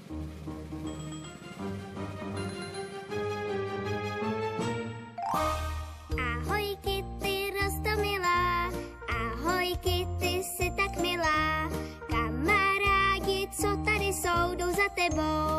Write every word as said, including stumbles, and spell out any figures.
Ahoj Kitty, roztomilá, ahoj Kitty, jsi tak milá. Kamarádi, co tady jsou, jdou za tebou.